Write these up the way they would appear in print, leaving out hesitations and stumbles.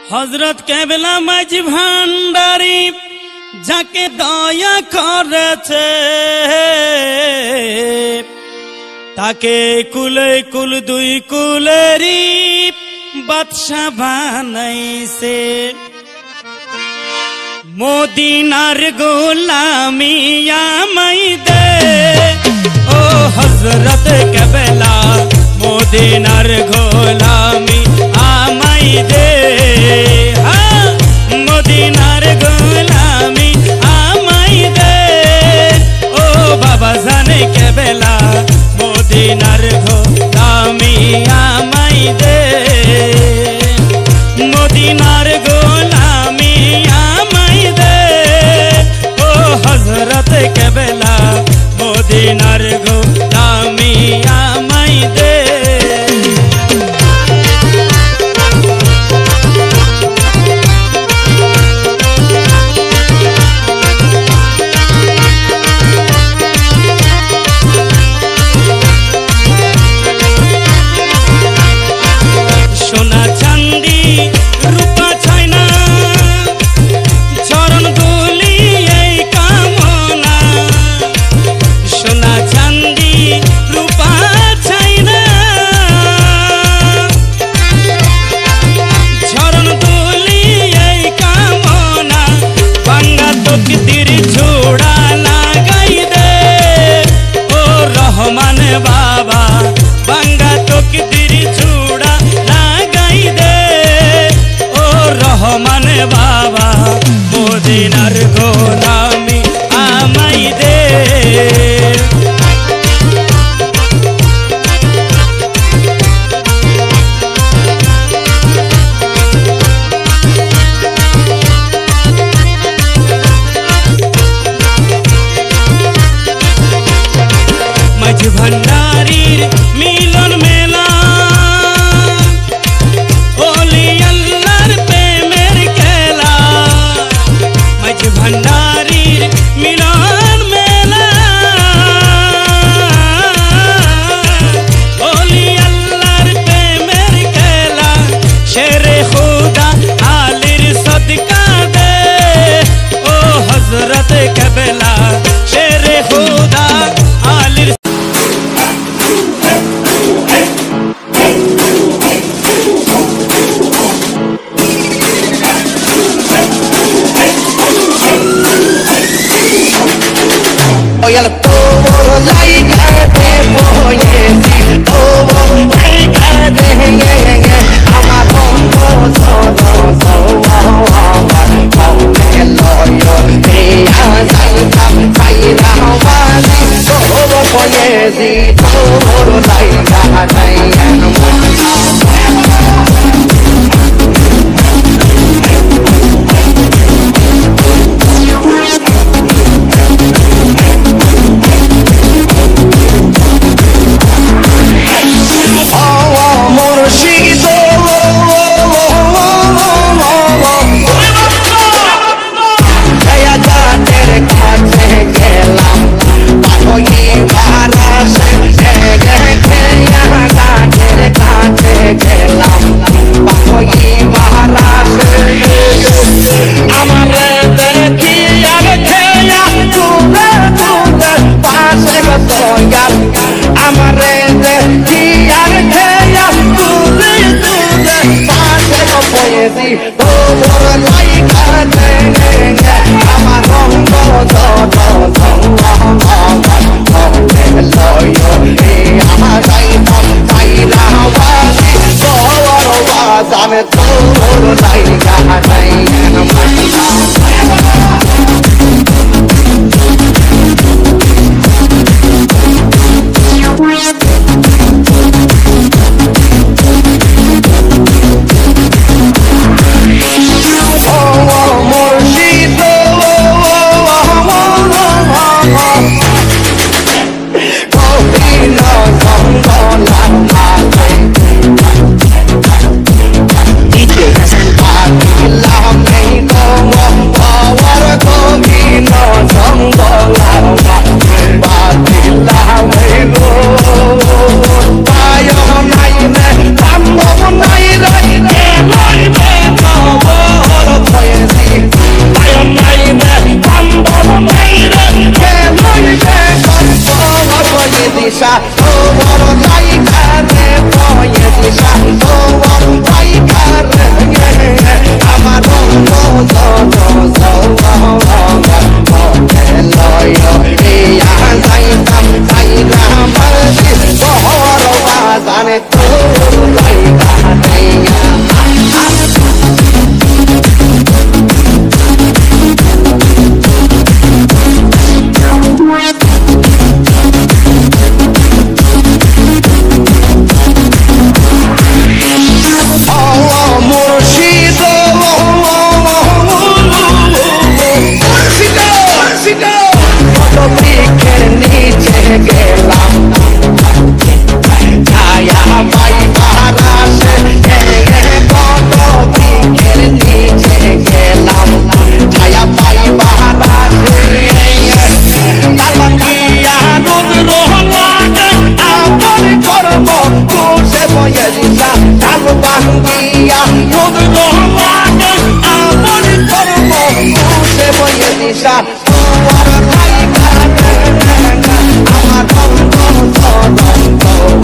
হযরত কেবলা মাঝি ভান্ডারী যাকে দয়া করেছে তাকে কুলে কুল দুই কুলেরই বাদশা বানাইছে। মদিনার গোলামি আমায় দে ও হযরত কেবলা, মদিনার গোলামি আমায় দে, মদিনার গোলামি আমায় দে ও বাবা জানে কেবলা, মদিনার গোলামি আমায় দে, মদিনার গোলামি আমায় দে ও হযরত কেবলা, মদিনার গোলামি আমায় দে। সোনা চাঁদি রূপা ছাইনা চরণ দুলি এই কামনা, সোনা চাঁদি রূপা ছাইনা চরণ দুলি এই কামনা, ভাঙ্গা তকদির ঝোড়া লাগাই দে ও রহমান বাবা, ভাঙ্গা তকদির ঝোড়া লাগাই দে ও রহমান বাবা, মদিনার গোলামি আমায় দে। মাঝি ভান্ডারীর মিলন মেলা, ওলি আল্লাহর প্রেমের খেলা, মাঝি ভান্ডারীর মিলন মেলা, ওলি আল্লাহর প্রেমের খেলা, শেরে খুদা আলীর সদকা দে ও হযরত কেবলা, শেরে খুদা আলীর Oye, todo like de boye, todo like de ye, amaro so loyo, te asai tam sai na wali, todo boye si todo like DJ ভাঙ্গিয়া মুগ্ধ মানে আমন করব উঠে বইয়ে নিশা তোমার লাইগা আমার বন্ধ সদন্ত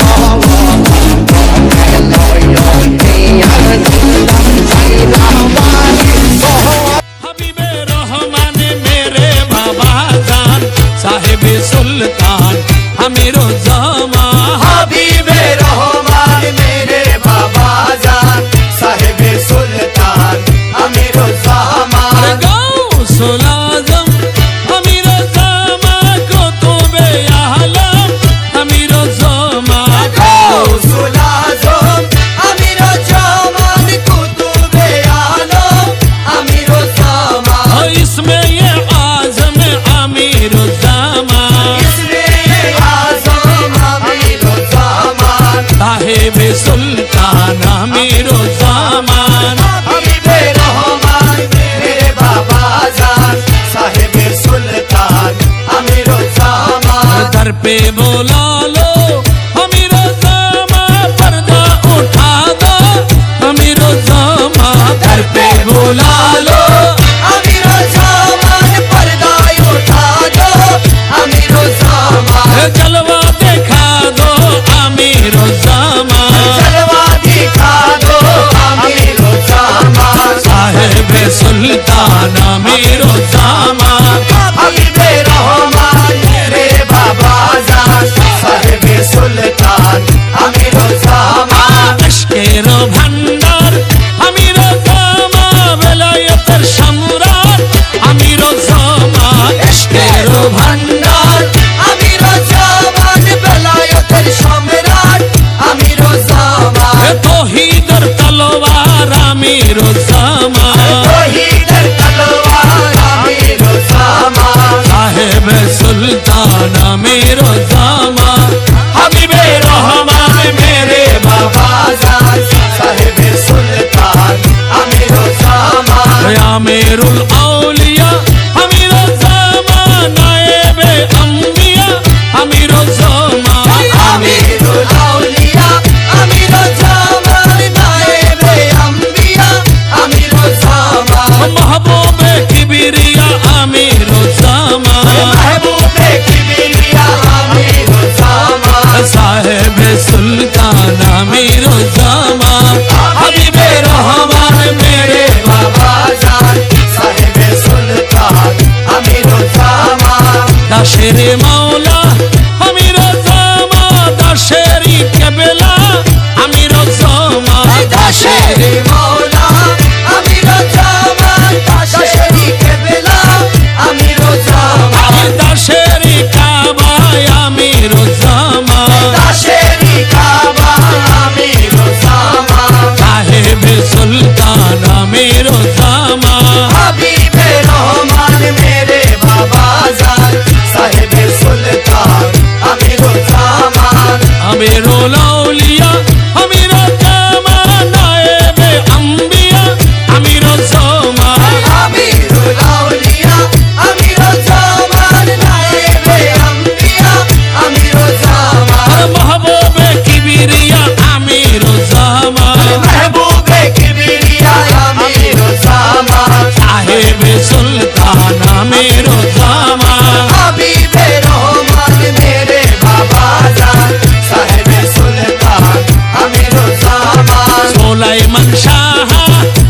हबीबे रहमान मेरे बाबा जान साहिबे सुल्तान अमीरो ज़मान हबीबे रहमान मेरे बाबा जान साहिबे सुल्तान अमीरो ज़मान गौसुल आज़म अमीरो ज़मान कुतुबे आलम अमीरो ज़मान गौसुल आज़म अमीरो ज़मान कुतुबे आलम अमीरो ज़मान इसमें ये आज़म अमीरो ज़मान इसमें ये आज़म अमीरो ज़मान साहिबे सुल्तान अमीरो ज़मान हबीबे रहमान मेरे बाबा जान साहिबे सुल्तान अमीरो ज़मान दर पे बोला लो अमीरो ज़मान पर्दा उठा दो अमीरो ज़मान दर पे बोला लो अमीरो ज़मान पर्दा उठा दो अमीरो ज़मान जलवा दिखा दो अमीरो ज़मान जलवा दिखा दो अमीरो ज़मान साहिब सुल्तान अमीरो ज़मान हबीबे रहमान मेरे बाबा जान साहिबे सुल्तान अमीरो ज़मान अश्केरो भंडार अमीरो ज़मान विलायतर शमरार अमीरो ज़मान अश्केरो भंडार अमीरो ज़मान विलायतर शमराट अमीरो ज़मान तौहीदर तलवार अमीरो ज़मान तौहीदर तलवार अमीरो ज़मान साहिब सुल्तान अमीरो ज़मान हबीबे रहमान मेरे बाबा जान साहिबे सुल्तान अमीरो ज़मान आमिरुल औलिया अमीरो ज़मान नायबे अंबिया अमीरो ज़मान अमीरुल औलिया अमीरो ज़मान नायबे अंबिया अमीरो ज़मान महबूबे किबरिया अमीरो ज़मान महबूबे किबरिया अमीरो ज़मान साहिब सुल्तान अमीरो ज़मान हबीबे रहमान मेरे बाबा जान साहिबे सुल्तान अमीरो ज़मान दाशेरे मौला अमीरो ज़मान दाशेरी केबला अमीरो ज़मान दाशेरी मौला अमीरो ज़मान दाशेरी केबला अमीरो ज़मान दाशेरी काबा अमीरो ज़मान दाशेरी काबा अमीरो ज़मान साहिब सुल्तान अमीरो ज़मान हबीबे रहमान मेरे बाबा जान साहिबे सुल्तान अमीरो ज़मान अमीरो लौलिया अमीरो ज़मान नायबे अंबिया अमीरो ज़मान अमीरुल औलिया अमीरो ज़मान नायबे अंबिया अमीरो ज़मान महबूबे किबरिया अमीरो ज़मान महबूबे किबरिया अमीरो ज़मान साहिब सुल्तान अमीरो ज़मान हबीबे रहमान मेरे बाबा जान साहिबे सुल्तान अमीरो ज़मान सुलैमान शाह